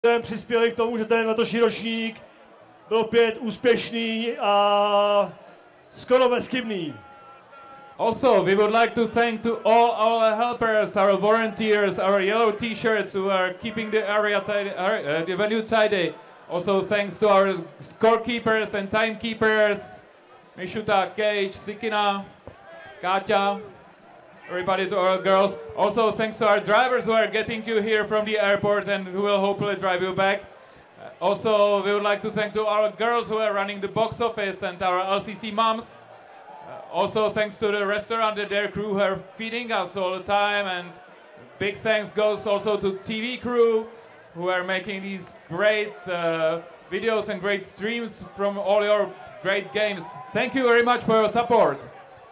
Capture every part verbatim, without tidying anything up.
přispěli k tomu, že ten letošní ročník byl opět úspěšný a skoro bezchybný. Also, we would like to thank to all our helpers, our volunteers, our yellow T-shirts who are keeping the area tidy, uh, the venue tidy. Also, thanks to our scorekeepers and timekeepers, Mishuta, Cage, Sikina, Katja, everybody, to our girls. Also, thanks to our drivers who are getting you here from the airport and who will hopefully drive you back. Uh, also, we would like to thank to our girls who are running the box office and our L C C moms. Uh, also, thanks to the restaurant and their crew who are feeding us all the time. And big thanks goes also to T V crew who are making these great uh, videos and great streams from all your great games. Thank you very much for your support.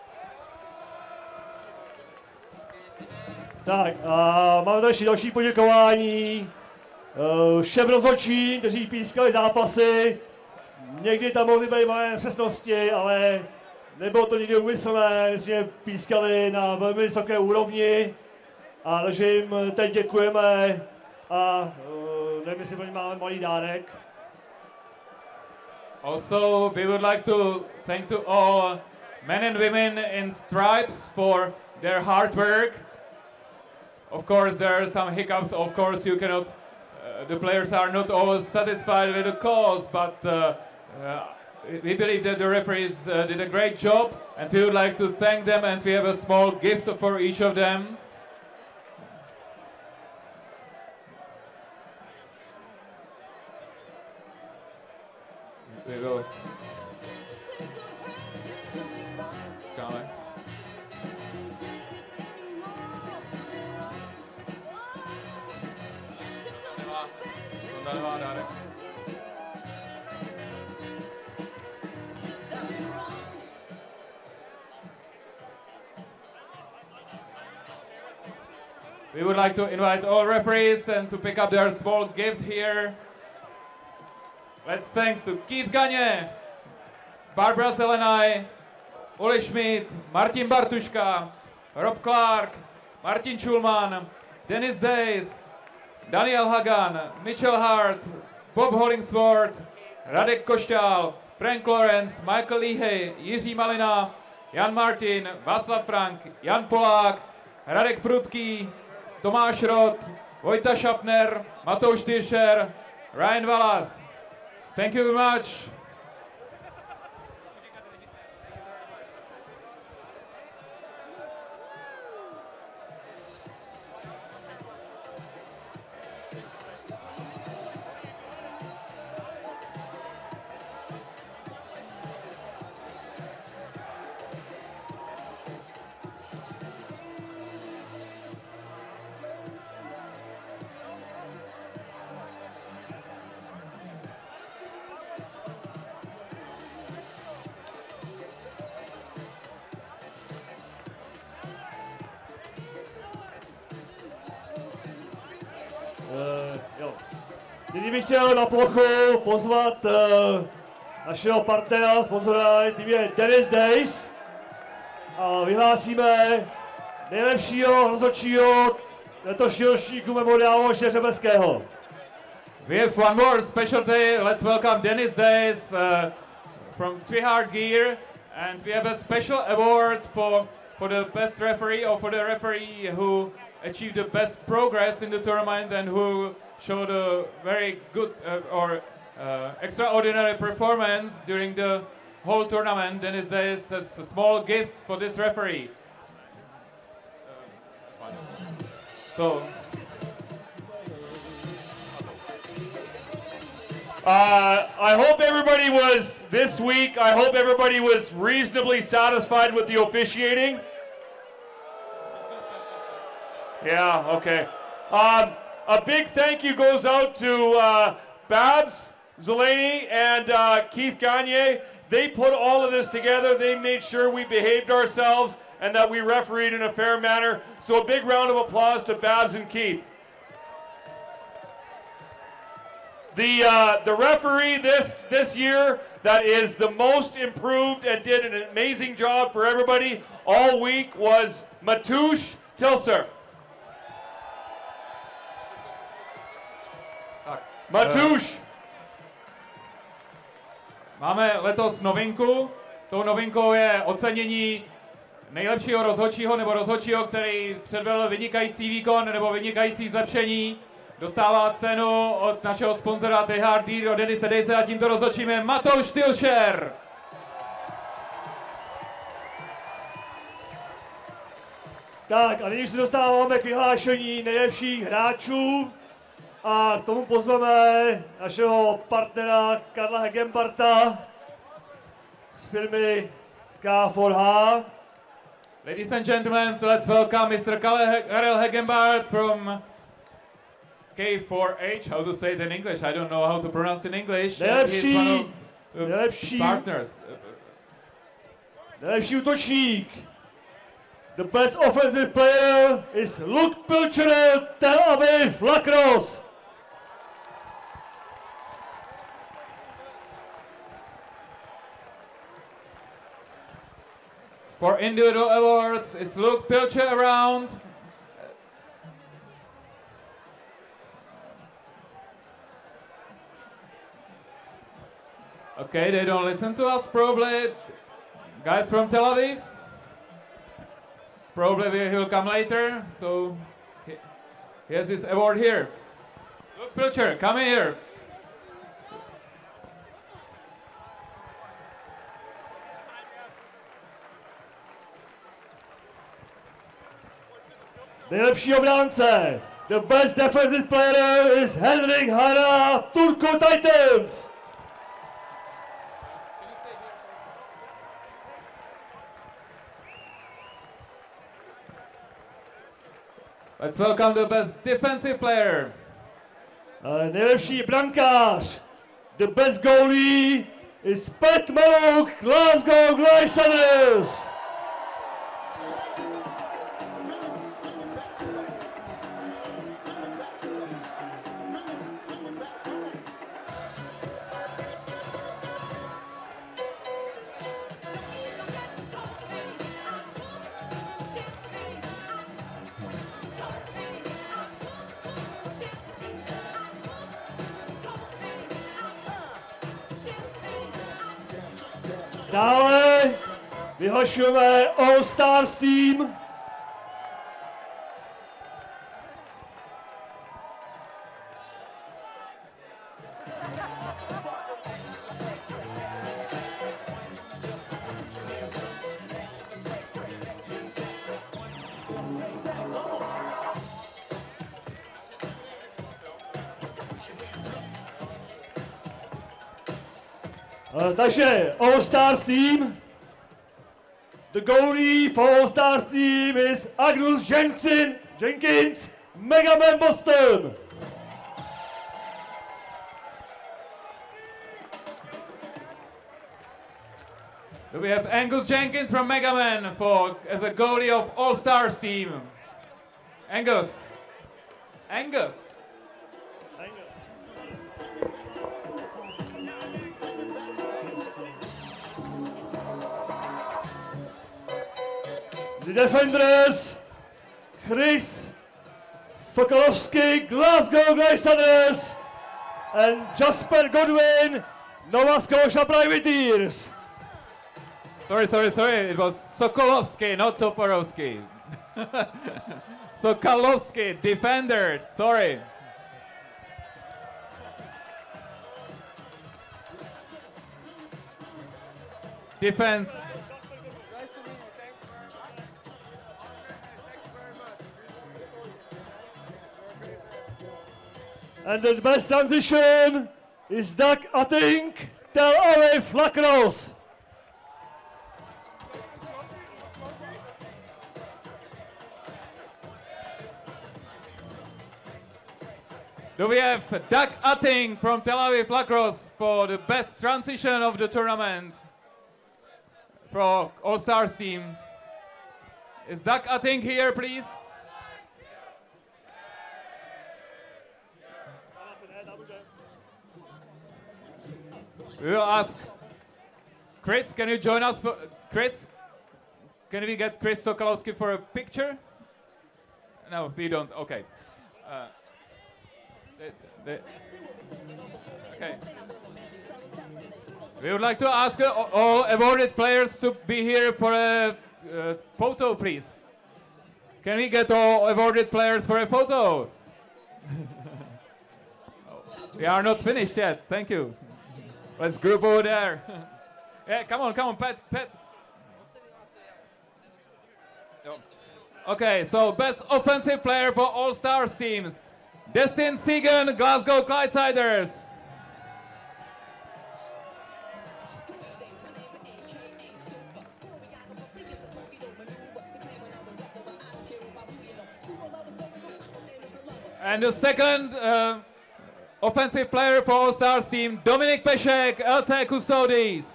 Tak a máme tady další poděkování uh, všem rozhodčím, kteří pískali zápasy. Někdy tam mohly být malé přesnosti, ale nebylo to nikdy úmyslné, myslím, že pískali na velmi vysoké úrovni. A takže jim teď děkujeme a uh, nevím, jestli máme malý dárek. Also, we would like to thank to all men and women in stripes for their hard work. Of course, there are some hiccups. Of course, you cannot. Uh, the players are not always satisfied with the calls, but uh, uh, we believe that the referees uh, did a great job, and we would like to thank them. And we have a small gift for each of them. We will. Come. We would like to invite all referees and to pick up their small gift here. Let's thanks to Keith Gagne, Barbara Zelenay, Uli Schmidt, Martin Bartuška, Rob Clark, Martin Schulman, Dennis Days, Daniel Hagan, Mitchell Hart, Bob Hollingsworth, Radek Košťál, Frank Lawrence, Michael Leahy, Jiří Malina, Jan Martin, Václav Frank, Jan Polák, Radek Prudký, Tomáš Roth, Vojta Šapner, Matouš Tyršer, Ryan Wallace. Thank you very much. Uh, jo. Nyní bych chtěl na plochu pozvat uh, našeho partnera, sponzora, tím je Dennis Days. A vyhlásíme nejlepšího rozhodčího letošního ročníku memoriálu Miloše Řebeckého. We have one more special day. Let's welcome Dennis Days uh, from Three Hard Gear, and we have a special award for for the best referee or for the referee who achieved the best progress in the tournament and who showed a very good uh, or uh, extraordinary performance during the whole tournament. Dennis Days has a small gift for this referee. Uh, so. Uh, I hope everybody was, this week, I hope everybody was reasonably satisfied with the officiating. Yeah, okay. Um, a big thank you goes out to uh, Babs Zeleny and uh, Keith Gagne. They put all of this together. They made sure we behaved ourselves and that we refereed in a fair manner. So a big round of applause to Babs and Keith. The, uh, the referee this, this year that is the most improved and did an amazing job for everybody all week was Matush Tilser. Matuš! Máme letos novinku. Tou novinkou je ocenění nejlepšího rozhodčího nebo rozhodčího, který předvedl vynikající výkon nebo vynikající zlepšení. Dostává cenu od našeho sponzora Tryhard Deer od Denise Dejse a tímto rozhodčím je Matouš Tilšer. Tak a nyní se dostáváme k vyhlášení nejlepších hráčů a k tomu pozveme našeho partnera Karla Hegenbarta z firmy K čtyři H. Ladies and gentlemen, so let's welcome mister Karel Hegenbart from K four H. How to say it in English? I don't know how to pronounce in English. Nejlepší, He's one of, uh, nejlepší, partners. nejlepší útočník. The best offensive player is Luke Pilcher, Tel Aviv Lacrosse. For individual awards, is Luke Pilcher around? Okay, they don't listen to us, probably. Guys from Tel Aviv? Probably he'll come later, so he, he has his award here. Luke Pilcher, come in here. Nejlepší obránce. The best defensive player is Henrik Hara, Turku Titans. Let's welcome the best defensive player. Uh, nejlepší brankář. The best goalie is Pat Maluk, Glasgow Gladiators. Dále vyhlašujeme All Stars Team. Uh, takže All Stars Team. The goalie for All Stars Team is Agnus Jenkins, Jenkins, Mega Man Boston. We have Angus Jenkins from Mega Man for as a goalie of All Stars team. Angus. Angus. The defenders, Chris Sokolovsky, Glasgow Gladiators, and Jasper Godwin, Nova Scotia Privateers. Sorry, sorry, sorry. It was Sokolovsky, not Toporowski. Sokolovsky, defender. Sorry. Defense. And the best transition is Doug Atting, Tel Aviv Lacrosse. Do we have Doug Atting from Tel Aviv Lacrosse for the best transition of the tournament for All Stars team? Is Doug Atting here, please? We will ask Chris, can you join us? For, Chris, can we get Chris Sokolowski for a picture? No, we don't. Okay. Uh, the, the Okay. We would like to ask uh, all awarded players to be here for a uh, photo, please. Can we get all awarded players for a photo? We are not finished yet. Thank you. Let's group over there. Yeah, come on, come on, Pat, Pat. Okay, so best offensive player for All Stars teams. Destin Segan, Glasgow Clydesiders. And the second uh, offensive player for All Stars team, Dominik Pešek, L C Custodes.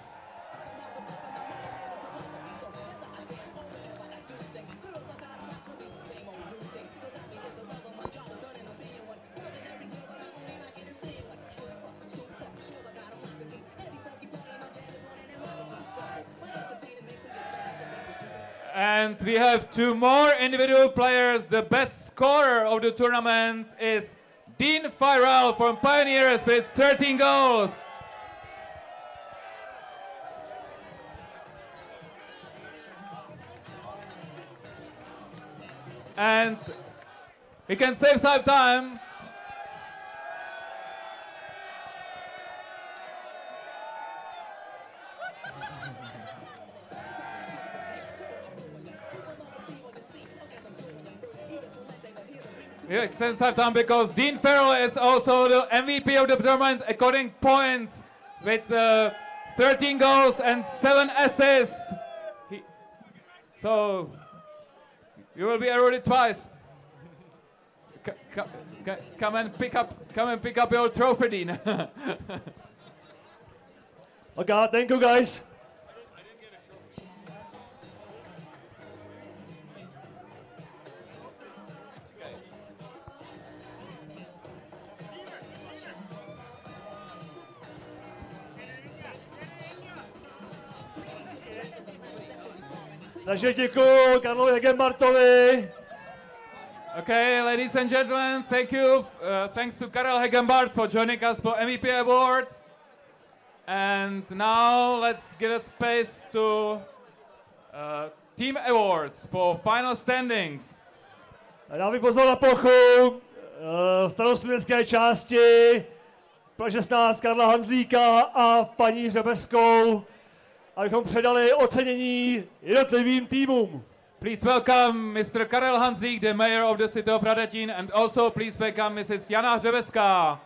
And we have two more individual players. The best scorer of the tournament is Dean Firel from Pioneers with thirteen goals. And he can save some time. Yeah, since I've done because Dean Farrell is also the M V P of the tournament according points with uh, thirteen goals and seven assists. He, so you will be awarded twice. C c come and pick up, come and pick up your trophy, Dean. Okay, thank you guys. Takže děkuji Karlovi Hegenbartovi. Okay, ladies and gentlemen, thank you. Uh, thanks to Karel Hegenbart for joining us for M V P Awards. And now let's give a space to uh, Team Awards for final standings. Já bych pozval na plochu uh, starostudecké části pro šestnáct Karla Hanzlíka a paní Řebeskou, abychom předali ocenění jednotlivým týmům. Please welcome Mister Karel Hanzlík, the mayor of the city of Radetín, and also please welcome Missus Jana Hřebeská.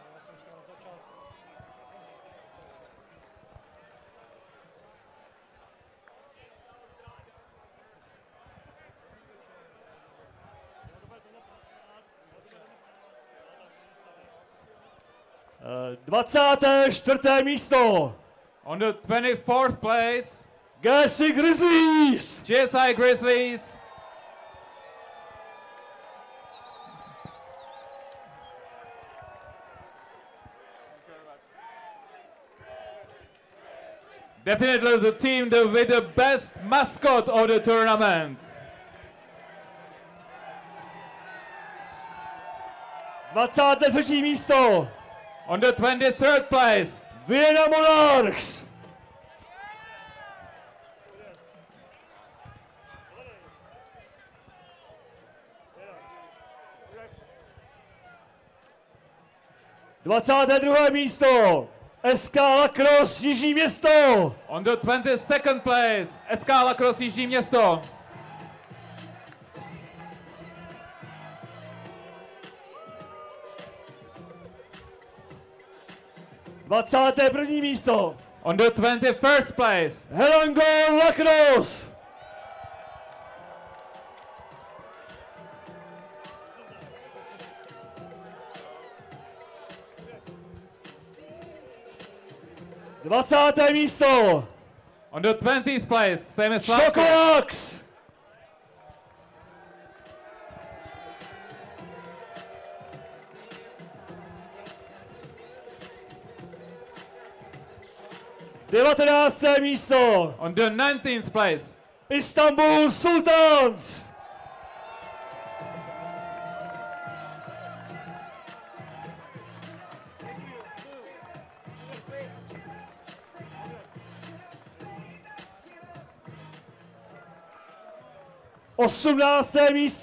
dvacáté čtvrté místo. On the twenty-fourth place, G S I Grizzlies. G S I Grizzlies. Definitely the team the, with the best mascot of the tournament. dvacáté třetí místo. On the twenty-third place, Vienna Monarchs. dvacáté druhé místo. S K Lacrosse Jižní Město. On the twenty-second place, S K Lacrosse Jižní Město. dvacáté první místo. On the twenty-first place, Helangor Lacrosse. dvacáté místo. on the twentieth place, same as last year. Šokolax. devatenácté místo. On the nineteenth place, Istanbul Sultans. osmnácté místo.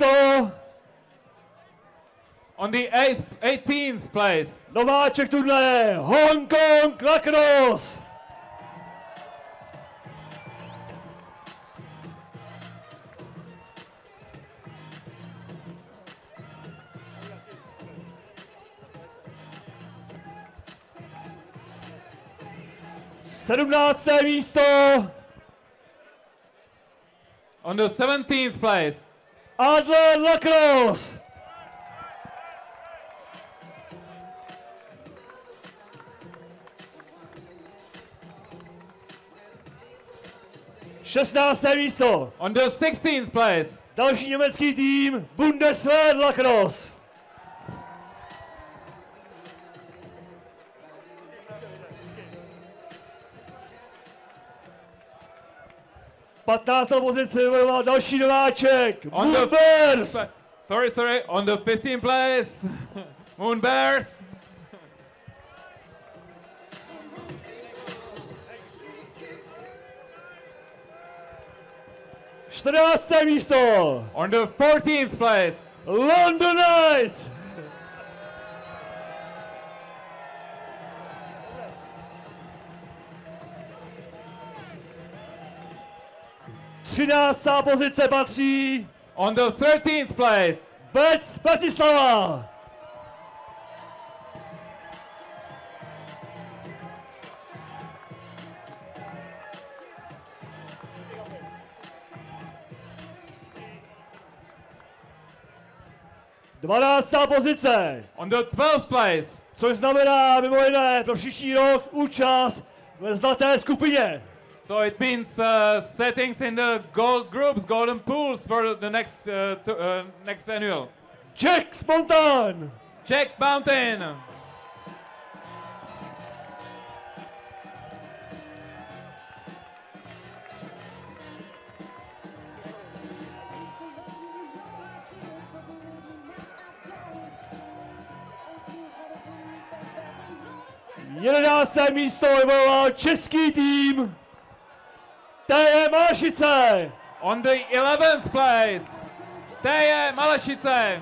On the eighth, eighteenth place. Nováček turnaje Hong Kong Lacrosse. sedmnácté místo. On the seventeenth place. Adler Lacrosse. šestnácté místo. On the sixteenth place. Další německý tým Bundeswehr Lacrosse. patnáctou pozici vybojoval další nováček On the- Moonbears. Sorry, sorry. On the fifteenth place. Moon Bears. čtrnácté místo. On the fourteenth place. London Knight. třináctá pozice patří On the thirteenth place. Bec Bratislava. dvanáctá pozice, On the twelfth place. což znamená mimo jiné pro příští rok účast ve zlaté skupině. So it means uh, settings in the gold groups, golden pools for the next uh, to, uh, next annual. Jack Spontan. Jack Mountain. jedenácté místo vybojoval český tým T J Malašice. On the eleventh place. Teje Malašice.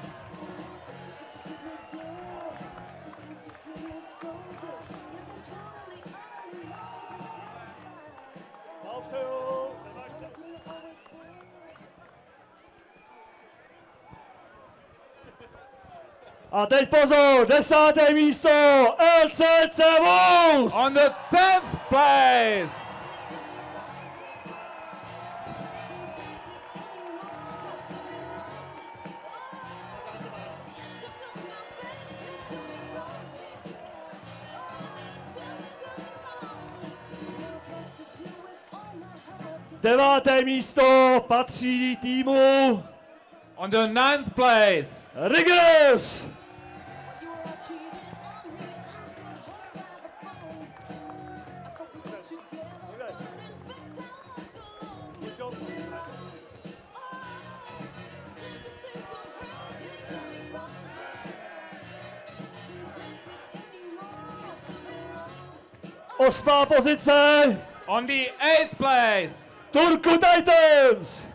A teď pozor, desáté místo L C C Wolves. On the tenth place. Deváté místo patří týmu On the ninth place. Riggers. Osmá pozice On the eighth place. Turku Titans.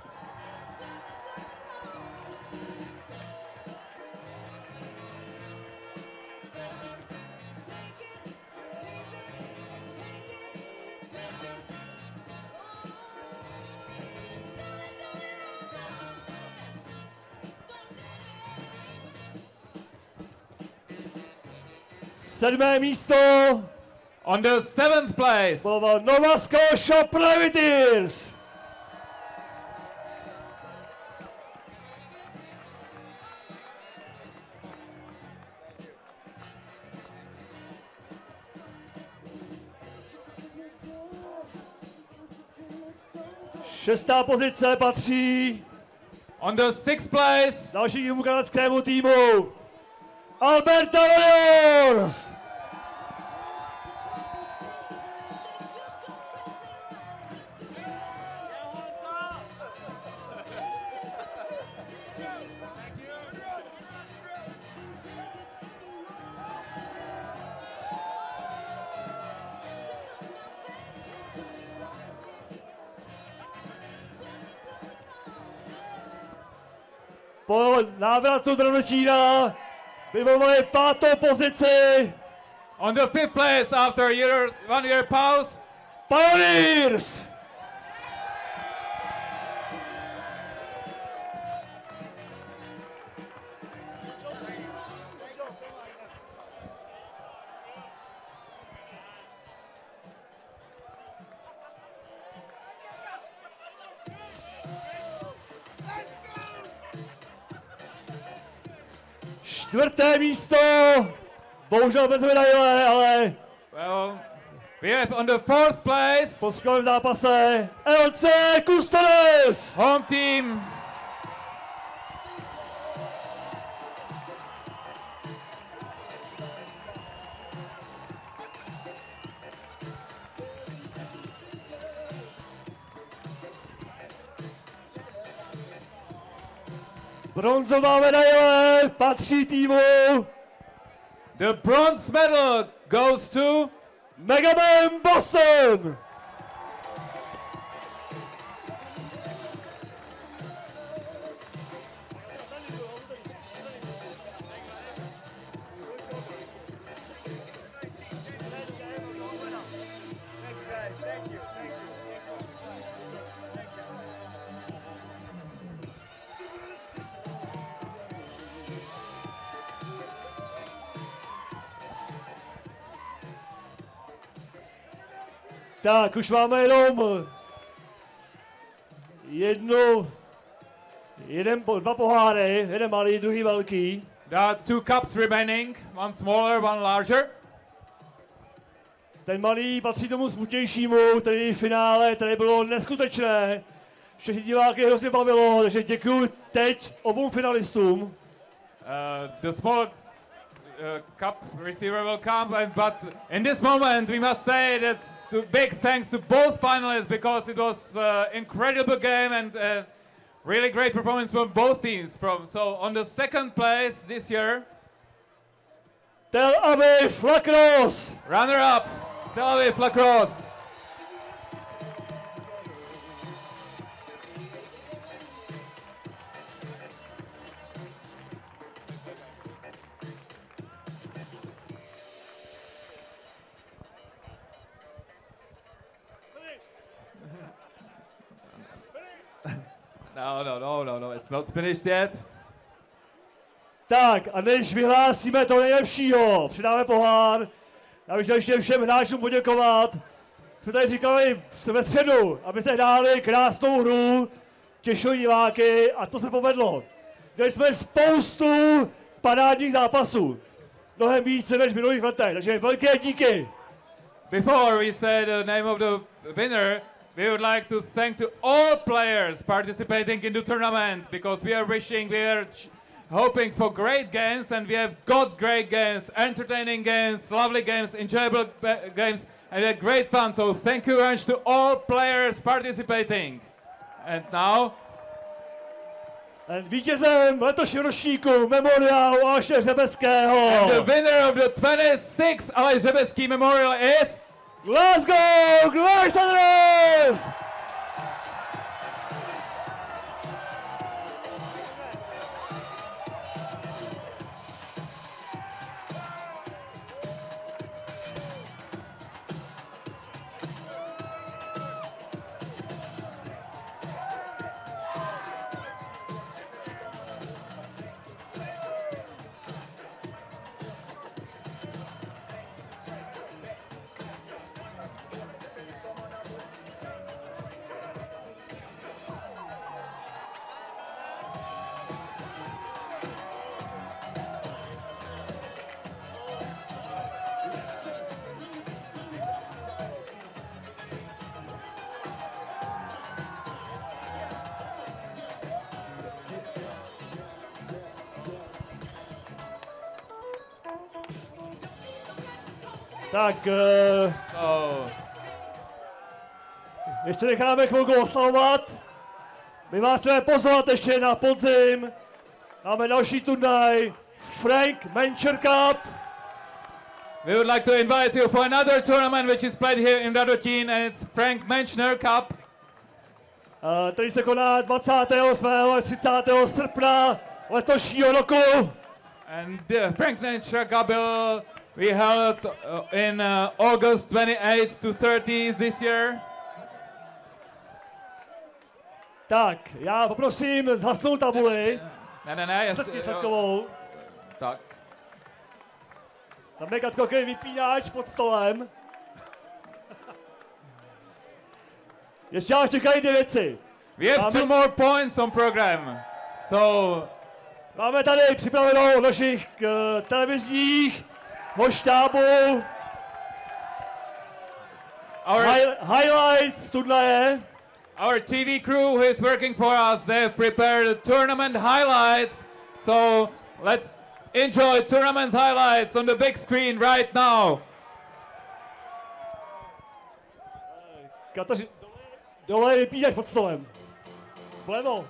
Sedmé místo On the seventh place. byl Nova Scotia Privateers. Šestá pozice patří On the sixth place. dalšímu kanadskému týmu Alberta Warriors. po návratu do Radotína vybojovali pátou pozici. On the fifth place after a year, one year pause, Pioneers! Čtvrté místo, bohužel bez medaile, ale well, we have on the fourth place, po skvělém zápase L C Custodes! home team. Bronzová medaile patří týmu The bronze medal goes to Megaman Boston! Tak, už máme jenom jednu, jeden, dva poháry, jeden malý, druhý velký. There are two cups remaining, one smaller, one larger. Ten malý patří tomu smutnějšímu, tedy finále, které bylo neskutečné. Všechny diváky hrozně bavilo, takže děkuji teď obou finalistům. Uh, the small uh, cup receiver will come, and, but in this moment we must say that the big thanks to both finalists, because it was uh, incredible game and uh, really great performance from both teams. From so on the second place this year, Tel Aviv Lacrosse! runner-up Tel Aviv Lacrosse. No, no, no, no, no, it's not finished yet. Tak a než vyhlásíme to nejlepšího, přidáme pohár. Já bych chtěl ještě všem hráčům poděkovat. Jsme tady říkali ve středu, abyste hráli krásnou hru, těšili diváky a to se povedlo. Měli jsme spoustu parádních zápasů. Mnohem více než v minulých letech, takže velké díky. Before we say the name of the winner, we would like to thank to all players participating in the tournament, because we are wishing, we are hoping for great games, and we have got great games, entertaining games, lovely games, enjoyable games, and we had great fun. So thank you very much to all players participating. And now, And vítězem letošního ročníku memoriálu Aleše Hřebeckého. and the winner of the twenty-sixth Aleš Hřebecký Memorial is Glasgow Gladiators! Tak, uh, so. ještě necháme chvilku oslavovat. My vás chceme pozvat ještě na podzim. Máme další turnaj, Frank Mencher Cup. We would like to invite you for another tournament which is played here in Radotín, and it's Frank Menchner Cup. Uh, který se koná dvacátého osmého a třicátého srpna letošního roku. And the Frank Nature Gabil we held uh, in uh, August twenty-eighth to thirtieth this year. Tak, já poprosím zhasnou tabuli. Ne, ne, ne, Srdci srdkovou. Tak. Tam je Katko vypínač pod stolem. Ještě nás čekají dvě věci. We have Máme- two more points on program. So Máme tady připravenou od našich k, televizních štábu our hi, highlights turnaje. our T V crew who is working for us, they've prepared tournament highlights. So let's enjoy tournament highlights on the big screen right now. Kateři, dole je vypínač pod stolem. Vlevo.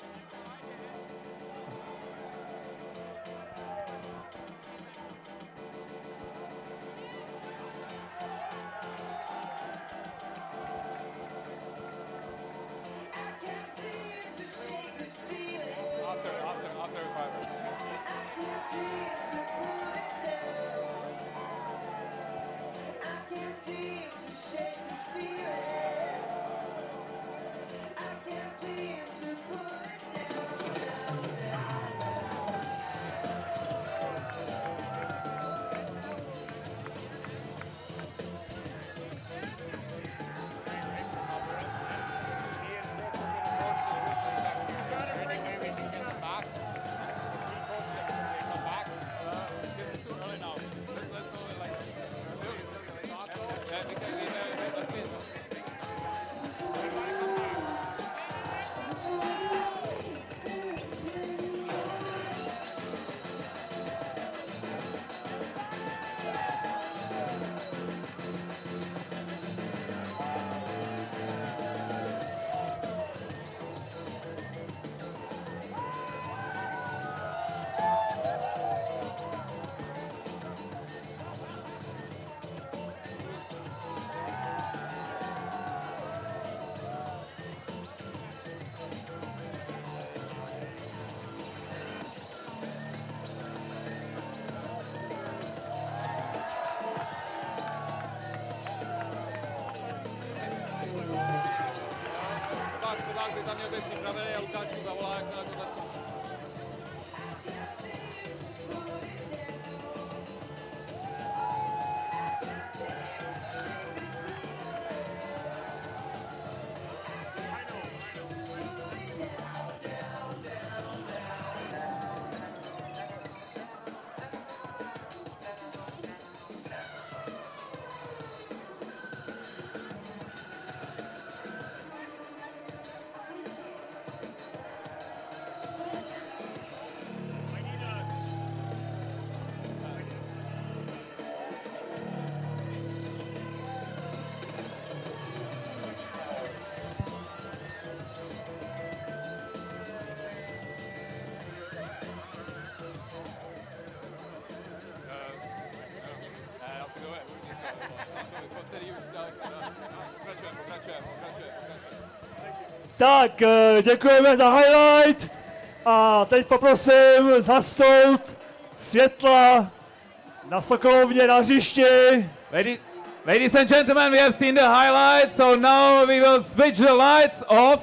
After, after, after Za mě být připravený a Lukáčku zavolá, jak na tohle skončí. Tak, eh, děkujeme za highlight a teď poprosím zhasnout světla na Sokolovně na hřišti. Ladies, ladies and gentlemen, we have seen the highlights, so now we will switch the lights off.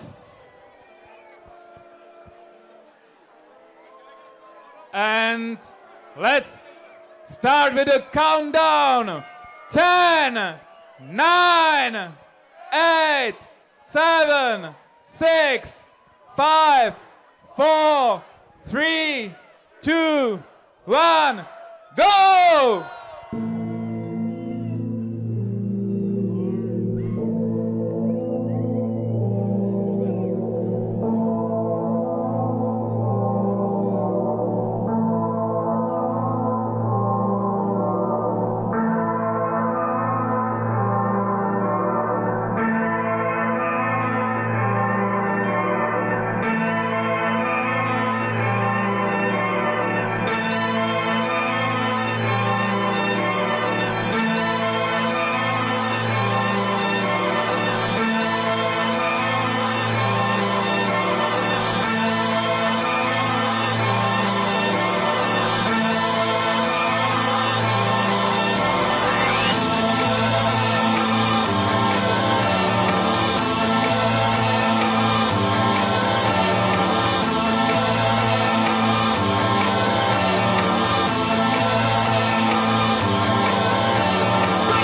And let's start with the countdown. ten, nine, eight, seven, six, five, four, three, two, one, go!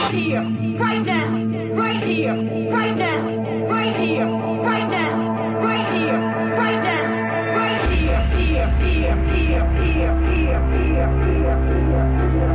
right here, right now, right here, right now, right here, right now, right here, right now, right here, here, here, here, here, here, here, here.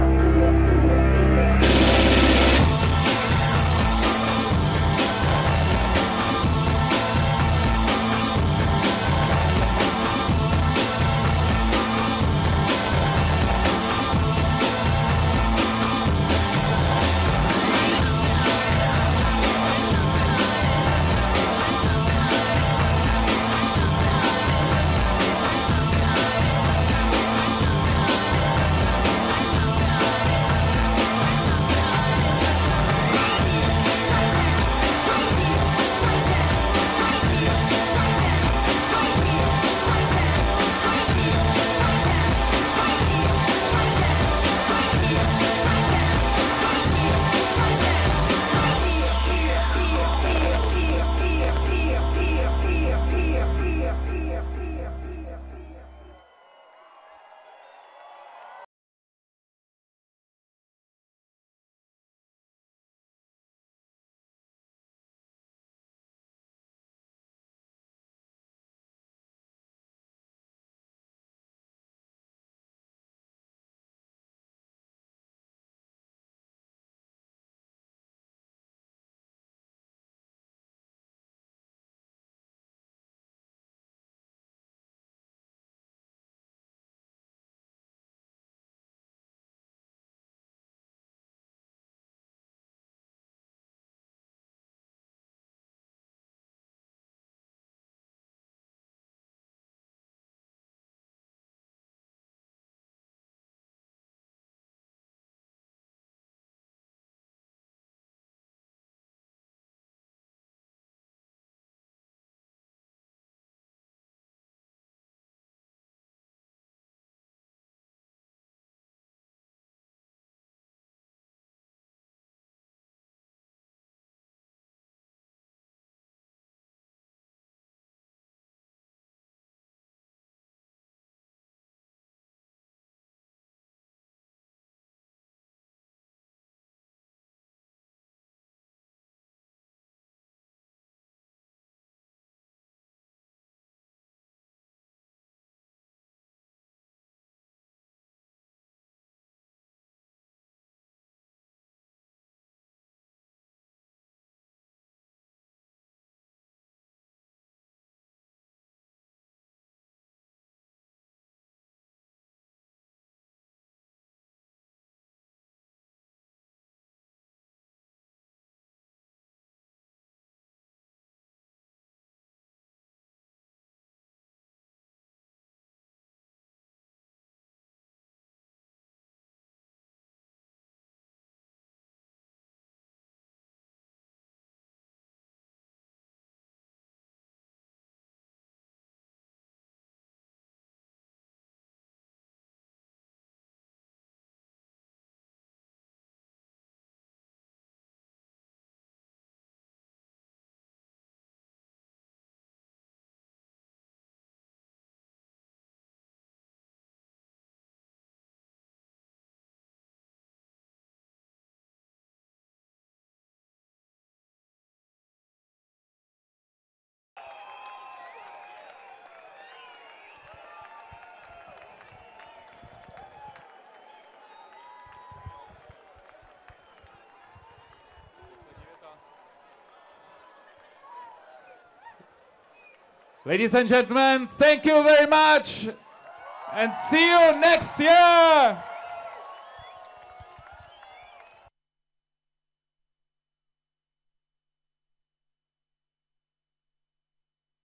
Ladies and gentlemen, thank you very much and see you next year!